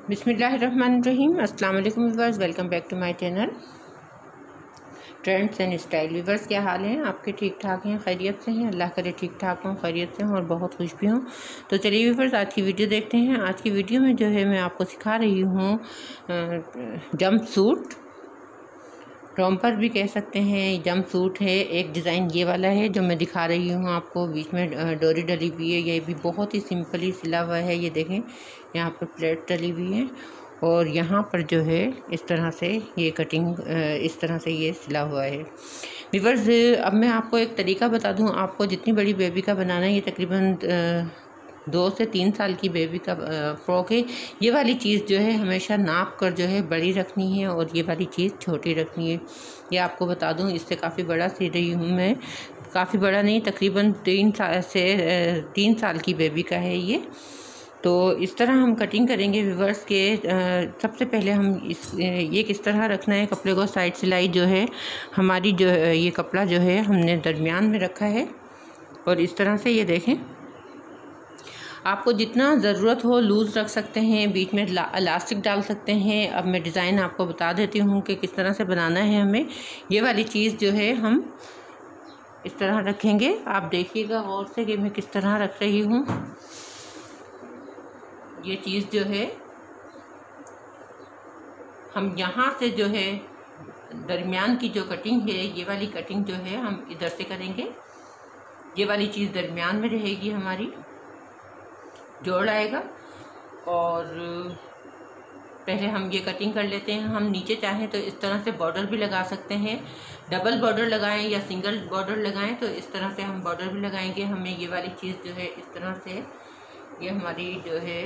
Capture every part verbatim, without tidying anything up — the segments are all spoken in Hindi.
बिस्मिल्लाहिर्रहमानिर्रहीम। अस्सलाम वालेकुम viewers, welcome back to my channel trends and style. Viewers, क्या हाल है आपके? ठीक ठाक हैं? खैरियत से हैं? अल्लाह करे ठीक ठाक हों, खैरियत से हों और बहुत खुश भी हों। तो चलिए व्यूअर्स, आज की वीडियो देखते हैं। आज की वीडियो में जो है मैं आपको सिखा रही हूँ जंप सूट, रॉम्पर भी कह सकते हैं। जंप सूट है। एक डिज़ाइन ये वाला है जो मैं दिखा रही हूँ आपको, बीच में डोरी डली हुई है। ये भी बहुत ही सिंपली सिला हुआ है। ये देखें, यहाँ पर प्लेट डली हुई है और यहाँ पर जो है इस तरह से ये कटिंग, इस तरह से ये सिला हुआ है। व्यूअर्स, अब मैं आपको एक तरीका बता दूँ। आपको जितनी बड़ी बेबी का बनाना है, ये तकरीबन दो से तीन साल की बेबी का फ्रॉक है। ये वाली चीज़ जो है हमेशा नाप कर जो है बड़ी रखनी है और ये वाली चीज़ छोटी रखनी है। ये आपको बता दूं, इससे काफ़ी बड़ा सी रही हूँ मैं। काफ़ी बड़ा नहीं, तकरीबन तीन साल से तीन साल की बेबी का है ये। तो इस तरह हम कटिंग करेंगे व्यूअर्स के। सबसे पहले हम इस ये किस तरह रखना है कपड़े को। साइड सिलाई जो है हमारी, जो ये कपड़ा जो है हमने दरमियान में रखा है और इस तरह से ये देखें। आपको जितना ज़रूरत हो लूज़ रख सकते हैं, बीच में इलास्टिक डाल सकते हैं। अब मैं डिज़ाइन आपको बता देती हूँ कि किस तरह से बनाना है हमें। ये वाली चीज़ जो है हम इस तरह रखेंगे। आप देखिएगा गौर से कि मैं किस तरह रख रही हूँ। ये चीज़ जो है हम यहाँ से जो है दरमियान की जो कटिंग है, ये वाली कटिंग जो है हम इधर से करेंगे। ये वाली चीज़ दरमियान में रहेगी, हमारी जोड़ आएगा। और पहले हम ये कटिंग कर लेते हैं। हम नीचे चाहें तो इस तरह से बॉर्डर भी लगा सकते हैं। डबल बॉर्डर लगाएं या सिंगल बॉर्डर लगाएं तो इस तरह से हम बॉर्डर भी लगाएंगे। हमें ये वाली चीज़ जो है इस तरह से, ये हमारी जो है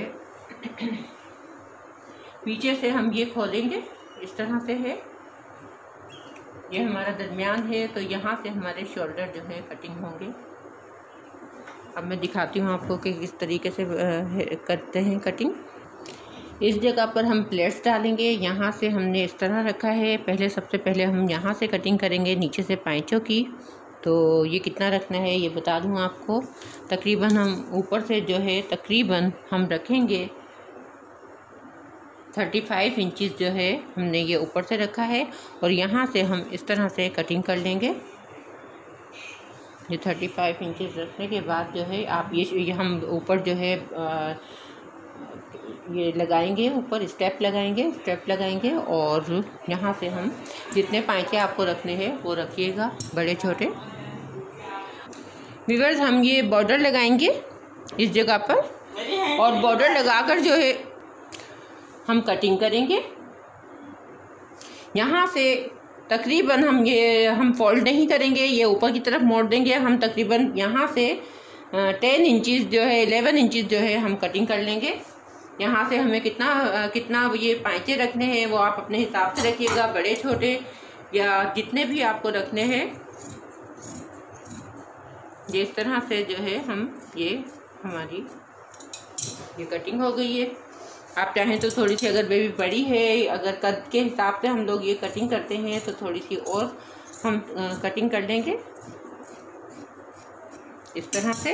पीछे से हम ये खोलेंगे, इस तरह से है। ये हमारा दरमियान है, तो यहाँ से हमारे शोल्डर जो है कटिंग होंगे। अब मैं दिखाती हूँ आपको कि किस तरीके से करते हैं कटिंग। इस जगह पर हम प्लेट्स डालेंगे। यहाँ से हमने इस तरह रखा है। पहले सबसे पहले हम यहाँ से कटिंग करेंगे, नीचे से पैंचों की। तो ये कितना रखना है ये बता दूँ आपको। तकरीबन हम ऊपर से जो है तकरीबन हम रखेंगे पैंतीस इंचेस जो है हमने ये ऊपर से रखा है। और यहाँ से हम इस तरह से कटिंग कर लेंगे। ये पैंतीस इंचेस रखने के बाद जो है आप ये, ये हम ऊपर जो है आ, ये लगाएंगे, ऊपर स्टेप लगाएंगे स्टेप लगाएंगे और यहाँ से हम जितने पाँचे आपको रखने हैं वो रखिएगा, बड़े छोटे। व्यूअर्स, हम ये बॉर्डर लगाएंगे इस जगह पर और बॉर्डर लगाकर जो है हम कटिंग करेंगे। यहाँ से तकरीबन हम ये हम फोल्ड नहीं करेंगे, ये ऊपर की तरफ मोड़ देंगे। हम तकरीबन यहाँ से टेन इंचेस जो है इलेवन इंचेस जो है हम कटिंग कर लेंगे। यहाँ से हमें कितना कितना ये पाँचे रखने हैं वो आप अपने हिसाब से रखिएगा, बड़े छोटे या जितने भी आपको रखने हैं। ये इस तरह से जो है हम ये हमारी ये कटिंग हो गई है। आप चाहें तो थोड़ी सी, अगर बेबी बड़ी है, अगर कद के हिसाब से हम लोग ये कटिंग करते हैं तो थोड़ी सी और हम कटिंग कर लेंगे इस तरह से।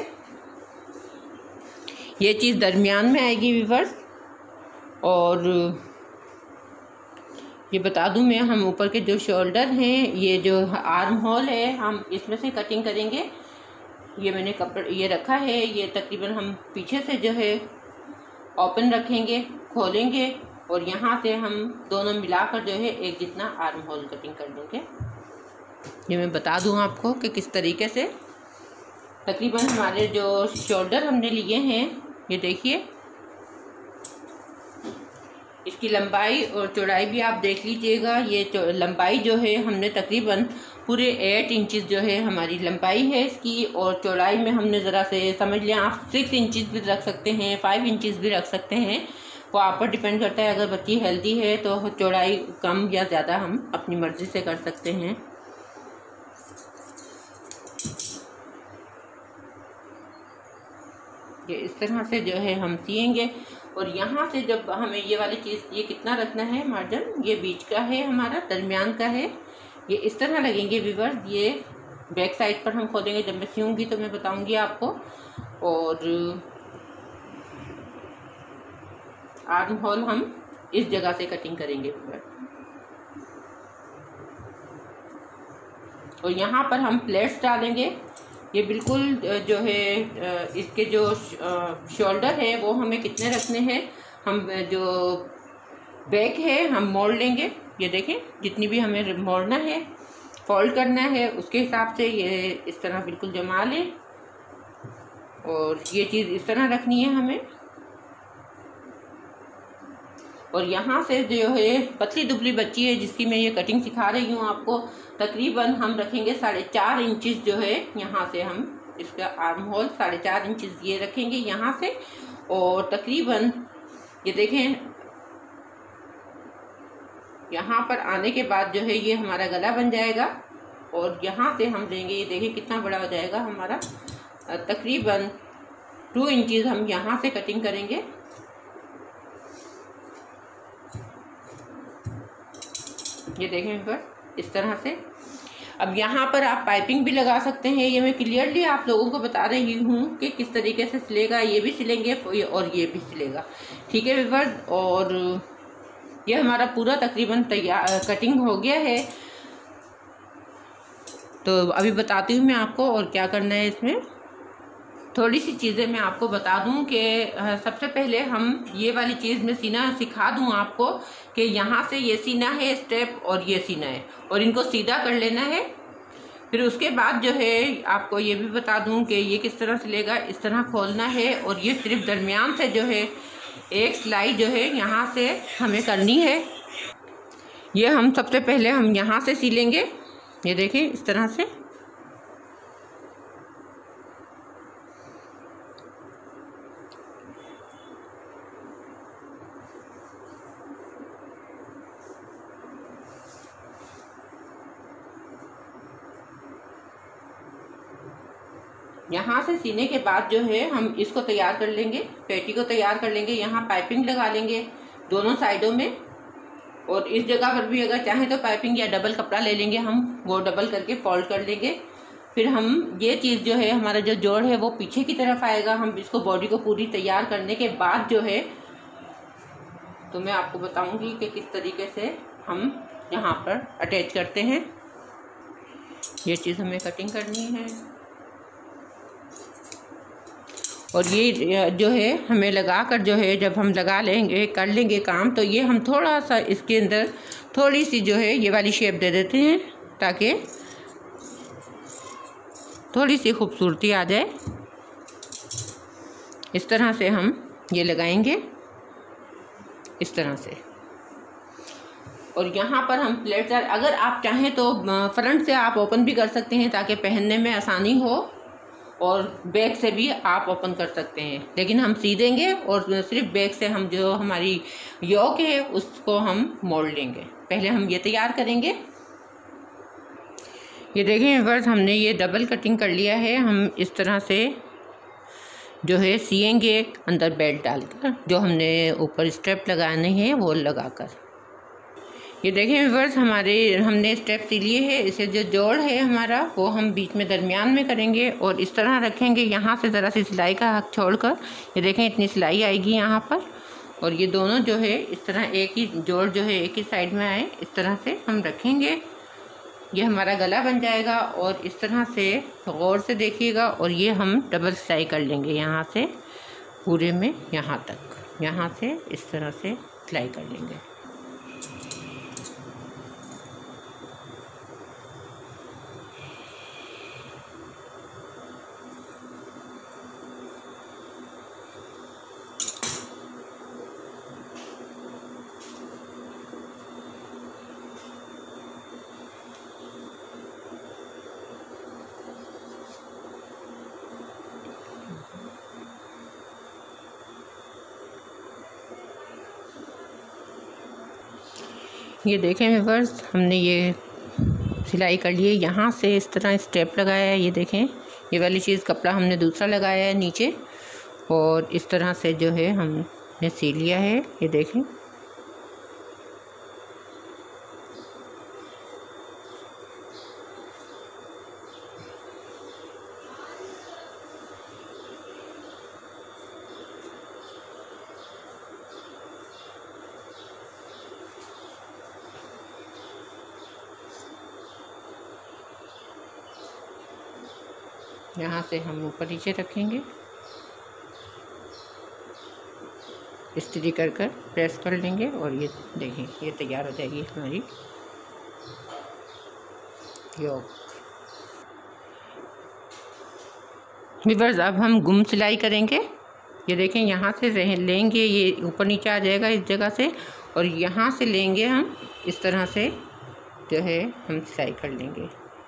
ये चीज़ दरमियान में आएगी व्यूअर्स। और ये बता दूं मैं, हम ऊपर के जो शोल्डर हैं, ये जो आर्म होल है, हम इसमें से कटिंग करेंगे। ये मैंने कपड़ा ये रखा है, ये तकरीबन हम पीछे से जो है ओपन रखेंगे, खोलेंगे और यहाँ से हम दोनों मिलाकर जो है एक जितना आर्म होल कटिंग कर देंगे। ये मैं बता दूँ आपको कि किस तरीके से। तकरीबन हमारे जो शोल्डर हमने लिए हैं, ये देखिए, इसकी लंबाई और चौड़ाई भी आप देख लीजिएगा। ये लंबाई जो है हमने तकरीबन पूरे आठ इंचेस जो है हमारी लंबाई है इसकी। और चौड़ाई में हमने ज़रा से समझ लें, आप सिक्स इंचेस भी रख सकते हैं, फाइव इंचेस भी रख सकते हैं। वो आप पर डिपेंड करता है। अगर बच्ची हेल्दी है तो चौड़ाई कम या ज़्यादा हम अपनी मर्ज़ी से कर सकते हैं। ये इस तरह से जो है हम सिएंगे। और यहाँ से जब हमें ये वाली चीज़, ये कितना रखना है मार्जिन, ये बीच का है हमारा, दरमियान का है। ये इस तरह लगेंगे व्यूअर्स। ये बैक साइड पर हम खोलेंगे, जब मैं सियूँगी तो मैं बताऊँगी आपको। और आर्म होल हम इस जगह से कटिंग करेंगे। और यहाँ पर हम प्लेट्स डालेंगे। ये बिल्कुल जो है इसके जो शोल्डर है वो हमें कितने रखने हैं, हम जो बैक है हम मोड़ लेंगे। ये देखें, जितनी भी हमें मोड़ना है, फोल्ड करना है, उसके हिसाब से ये इस तरह बिल्कुल जमा लें। और ये चीज़ इस तरह रखनी है हमें। और यहाँ से जो है पतली दुबली बच्ची है जिसकी मैं ये कटिंग सिखा रही हूँ आपको, तकरीबन हम रखेंगे साढ़े चार इंचज़ जो है यहाँ से हम इसका आर्म होल साढ़े चार इंचज़ ये रखेंगे यहाँ से। और तकरीबन ये देखें, यहाँ पर आने के बाद जो है ये हमारा गला बन जाएगा। और यहाँ से हम लेंगे, ये देखिए कितना बड़ा हो जाएगा हमारा, तकरीबन टू इंचज़ हम यहाँ से कटिंग करेंगे। ये देखें पर इस तरह से। अब यहाँ पर आप पाइपिंग भी लगा सकते हैं। ये मैं क्लियरली आप लोगों को बता रही हूँ कि किस तरीके से सिलेगा। ये भी सिलेंगे और ये भी सिलेगा, ठीक है व्यूअर्स। और ये हमारा पूरा तकरीबन तैयार कटिंग हो गया है। तो अभी बताती हूँ मैं आपको और क्या करना है इसमें। थोड़ी सी चीज़ें मैं आपको बता दूं कि सबसे पहले हम ये वाली चीज़ में सीना सिखा दूं आपको कि यहाँ से ये सीना है स्टेप और ये सीना है और इनको सीधा कर लेना है। फिर उसके बाद जो है आपको ये भी बता दूं कि ये किस तरह सिलेगा। इस तरह खोलना है और ये सिर्फ दरमियान से जो है एक सिलाई जो है यहाँ से हमें करनी है। ये हम सबसे पहले हम यहाँ से सिलेंगे। ये देखिए इस तरह से। यहाँ से सीने के बाद जो है हम इसको तैयार कर लेंगे, पेटी को तैयार कर लेंगे। यहाँ पाइपिंग लगा लेंगे दोनों साइडों में। और इस जगह पर भी अगर चाहें तो पाइपिंग या डबल कपड़ा ले लेंगे हम, वो डबल करके फोल्ड कर लेंगे। फिर हम ये चीज़ जो है हमारा जो जोड़ है वो पीछे की तरफ आएगा। हम इसको बॉडी को पूरी तैयार करने के बाद जो है तो मैं आपको बताऊंगी कि किस तरीके से हम यहाँ पर अटैच करते हैं। ये चीज़ हमें कटिंग करनी है। और ये जो है हमें लगा कर जो है जब हम लगा लेंगे कर लेंगे काम, तो ये हम थोड़ा सा इसके अंदर थोड़ी सी जो है ये वाली शेप दे देते हैं ताकि थोड़ी सी खूबसूरती आ जाए। इस तरह से हम ये लगाएंगे इस तरह से। और यहाँ पर हम प्लेट्स, अगर आप चाहें तो फ्रंट से आप ओपन भी कर सकते हैं ताकि पहनने में आसानी हो, और बैक से भी आप ओपन कर सकते हैं। लेकिन हम सी देंगे और सिर्फ बैक से हम जो हमारी योक है उसको हम मोड़ लेंगे। पहले हम ये तैयार करेंगे। ये देखें बस हमने ये डबल कटिंग कर लिया है। हम इस तरह से जो है सिएंगे अंदर बेल्ट डालकर, जो हमने ऊपर स्टेप लगाने हैं वो लगाकर। ये देखें व्यूअर्स हमारे हमने स्टेप सी लिए है। इसे जो जोड़ है हमारा वो हम बीच में दरमियान में करेंगे और इस तरह रखेंगे। यहाँ से ज़रा सी सिलाई का हक छोड़कर ये देखें इतनी सिलाई आएगी यहाँ पर। और ये दोनों जो है इस तरह एक ही जोड़ जो है एक ही साइड में आए, इस तरह से हम रखेंगे। ये हमारा गला बन जाएगा। और इस तरह से गौर से देखिएगा। और ये हम डबल सिलाई कर लेंगे यहाँ से पूरे में यहाँ तक, यहाँ से इस तरह से सिलाई कर लेंगे। ये देखें व्यूअर्स हमने ये सिलाई कर ली है। यहाँ से इस तरह स्टेप लगाया है। ये देखें ये वाली चीज़ कपड़ा हमने दूसरा लगाया है नीचे, और इस तरह से जो है हमने सी लिया है। ये देखें यहाँ से हम ऊपर नीचे रखेंगे, इस्त्री कर कर प्रेस कर लेंगे और ये देखिए ये तैयार हो जाएगी हमारी योक। वीवर्स अब हम गुम सिलाई करेंगे। ये देखें यहाँ से रह लेंगे, ये ऊपर नीचे आ जाएगा इस जगह से, और यहाँ से लेंगे हम इस तरह से जो है हम सिलाई कर लेंगे।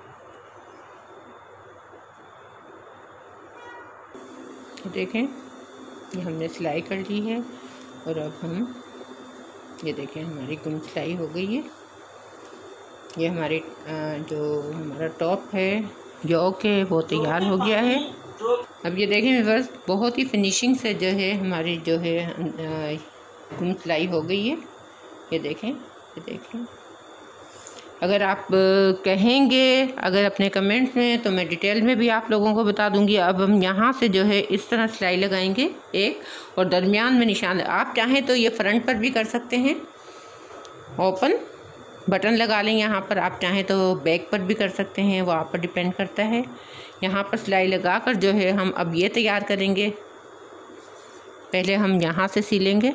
देखें ये हमने सिलाई कर ली है और अब हम ये देखें हमारी गुम सिलाई हो गई है। ये हमारे जो हमारा टॉप है योक है वो तैयार हो गया है। अब ये देखें व्यूअर्स बहुत ही फिनिशिंग से जो है हमारी जो है गुम सिलाई हो गई है। ये देखें ये देखें अगर आप कहेंगे अगर अपने कमेंट्स में तो मैं डिटेल में भी आप लोगों को बता दूंगी। अब हम यहाँ से जो है इस तरह सिलाई लगाएंगे एक, और दरमियान में निशान, आप चाहें तो ये फ्रंट पर भी कर सकते हैं, ओपन बटन लगा लें यहाँ पर, आप चाहें तो बैक पर भी कर सकते हैं, वो आप पर डिपेंड करता है। यहाँ पर सिलाई लगाकर जो है हम अब ये तैयार करेंगे। पहले हम यहाँ से सिलेंगे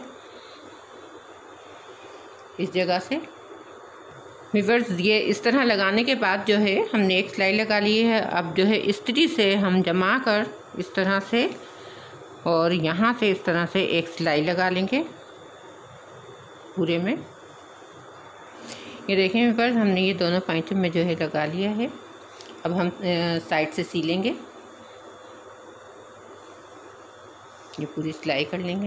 इस जगह से। व्यूअर्स ये इस तरह लगाने के बाद जो है हमने एक सिलाई लगा ली है। अब जो है इस्त्री से हम जमा कर इस तरह से और यहाँ से इस तरह से एक सिलाई लगा लेंगे पूरे में। ये देखें व्यूअर्स हमने ये दोनों पैंचों में जो है लगा लिया है। अब हम साइड से सिलेंगे, ये पूरी सिलाई कर लेंगे।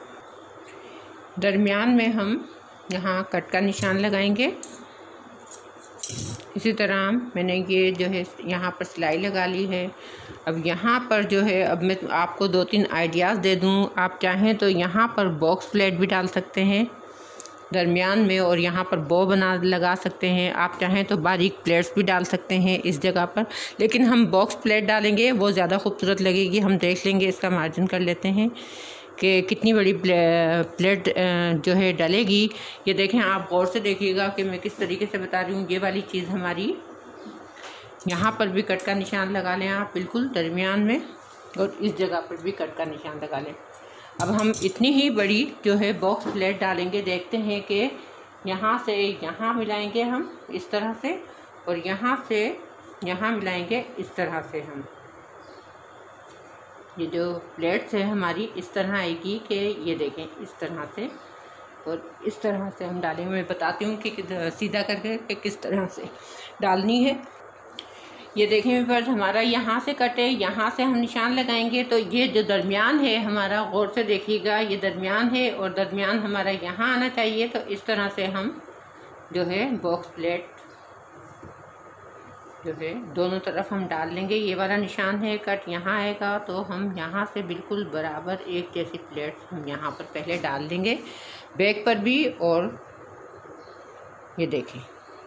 दरमियान में हम यहाँ कट का निशान लगाएंगे। इसी तरह मैंने ये जो है यहाँ पर सिलाई लगा ली है। अब यहाँ पर जो है अब मैं आपको दो तीन आइडियाज़ दे दूँ। आप चाहें तो यहाँ पर बॉक्स प्लेट भी डाल सकते हैं दरमियान में, और यहाँ पर बो बना लगा सकते हैं। आप चाहें तो बारीक प्लेट्स भी डाल सकते हैं इस जगह पर, लेकिन हम बॉक्स प्लेट डालेंगे वो ज़्यादा खूबसूरत लगेगी। हम देख लेंगे, इसका मार्जिन कर लेते हैं कि कितनी बड़ी प्लेट जो है डलेगी। ये देखें आप गौर से देखिएगा कि मैं किस तरीके से बता रही हूँ। ये वाली चीज़ हमारी यहाँ पर भी कट का निशान लगा लें आप बिल्कुल दरमियान में, और इस जगह पर भी कट का निशान लगा लें। अब हम इतनी ही बड़ी जो है बॉक्स प्लेट डालेंगे। देखते हैं कि यहाँ से यहाँ मिलाएंगे हम इस तरह से, और यहाँ से यहाँ मिलाएंगे इस तरह से। हम ये जो प्लेट्स है हमारी इस तरह आएगी कि ये देखें इस तरह से, और इस तरह से हम डालेंगे। मैं बताती हूँ कि सीधा करके कि किस तरह से डालनी है। ये देखें पर हमारा यहाँ से कट है, यहाँ से हम निशान लगाएंगे। तो ये जो दरमियान है हमारा, गौर से देखिएगा, ये दरमियान है और दरमियान हमारा यहाँ आना चाहिए। तो इस तरह से हम जो है बॉक्स प्लेट जो है दोनों तरफ हम डाल लेंगे। ये वाला निशान है कट यहाँ आएगा, तो हम यहाँ से बिल्कुल बराबर एक जैसी प्लेट्स हम यहाँ पर पहले डाल देंगे, बैक पर भी। और ये देखें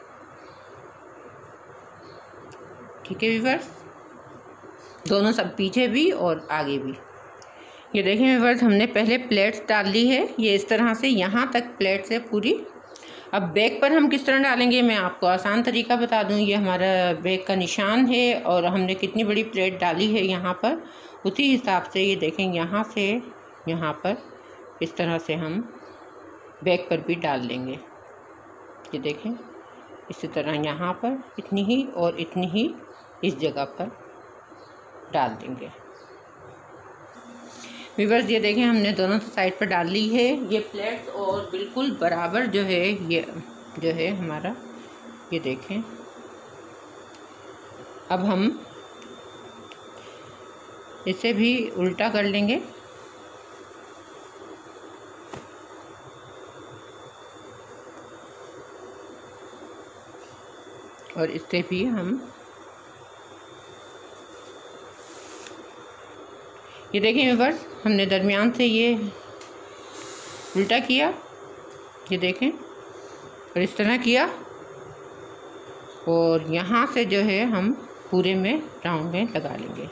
ठीक है व्यूअर्स, दोनों सब पीछे भी और आगे भी। ये देखें व्यूअर्स हमने पहले प्लेट्स डाल ली है, ये इस तरह से यहाँ तक प्लेट्स है पूरी। अब बैक पर हम किस तरह डालेंगे मैं आपको आसान तरीका बता दूँ। ये हमारा बैक का निशान है और हमने कितनी बड़ी प्लेट डाली है यहाँ पर, उसी हिसाब से ये देखें यहाँ से यहाँ पर इस तरह से हम बैक पर भी डाल लेंगे। ये देखें इसी तरह यहाँ पर इतनी ही और इतनी ही इस जगह पर डाल देंगे। व्यूअर्स ये देखें हमने दोनों साइड पर डाल ली है ये प्लेट्स, और बिल्कुल बराबर जो है ये जो है हमारा, ये देखें। अब हम इसे भी उल्टा कर लेंगे। और इससे भी हम ये देखें व्यूअर्स हमने दरमियान से ये उल्टा किया, ये देखें, और इस तरह किया, और यहाँ से जो है हम पूरे में राउंड में लगा लेंगे।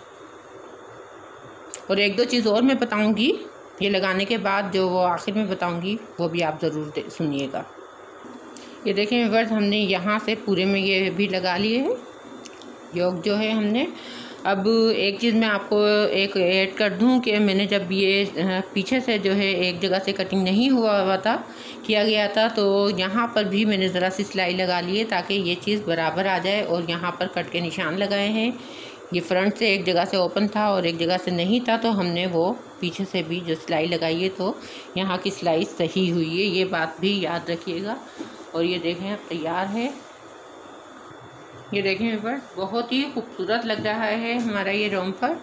और एक दो चीज़ और मैं बताऊंगी ये लगाने के बाद, जो वो आखिर में बताऊंगी वो भी आप ज़रूर सुनिएगा। ये देखें व्यूअर्स हमने यहाँ से पूरे में ये भी लगा लिए है योक जो है हमने। अब एक चीज़ मैं आपको एक ऐड कर दूं कि मैंने जब ये पीछे से जो है एक जगह से कटिंग नहीं हुआ हुआ था किया गया था, तो यहाँ पर भी मैंने ज़रा सी सिलाई लगा ली है ताकि ये चीज़ बराबर आ जाए। और यहाँ पर कट के निशान लगाए हैं। ये फ्रंट से एक जगह से ओपन था और एक जगह से नहीं था, तो हमने वो पीछे से भी जो सिलाई लगाई है तो यहाँ की सिलाई सही हुई है, ये बात भी याद रखिएगा। और ये देखें अब तैयार है। ये देखें बस बहुत ही खूबसूरत लग रहा है हमारा ये रोम्पर।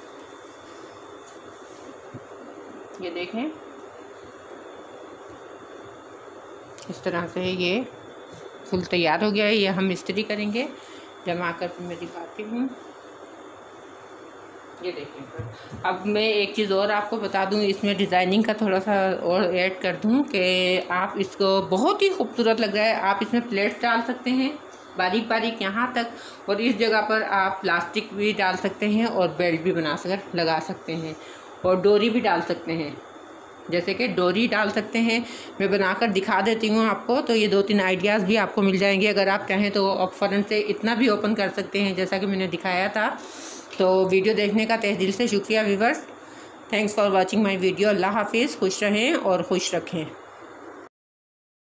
ये देखें इस तरह से ये फुल तैयार हो गया है। ये हम इस्त्री करेंगे, जमा कर फिर मैं दिखाती हूँ। ये देखें अब मैं एक चीज़ और आपको बता दूँ, इसमें डिज़ाइनिंग का थोड़ा सा और ऐड कर दूँ कि आप इसको बहुत ही खूबसूरत लग रहा है। आप इसमें प्लेट्स डाल सकते हैं बारीक बारीक यहाँ तक, और इस जगह पर आप प्लास्टिक भी डाल सकते हैं और बेल्ट भी बना कर लगा सकते हैं, और डोरी भी डाल सकते हैं। जैसे कि डोरी डाल सकते हैं, मैं बनाकर दिखा देती हूँ आपको। तो ये दो तीन आइडियाज़ भी आपको मिल जाएंगे। अगर आप चाहें तो आप फ्रंट से इतना भी ओपन कर सकते हैं जैसा कि मैंने दिखाया था। तो वीडियो देखने का तहे दिल से शुक्रिया viewers. Thanks for watching my video. Allah हाफिज़। खुश रहें और खुश रखें।